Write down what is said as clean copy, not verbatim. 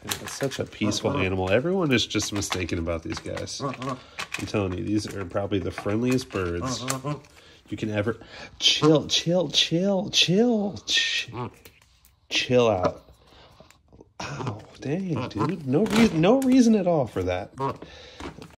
It's such a peaceful animal. Everyone is just mistaken about these guys. I'm telling you, these are probably the friendliest birds you can ever... Chill out. Ow, dang, dude. No reason at all for that.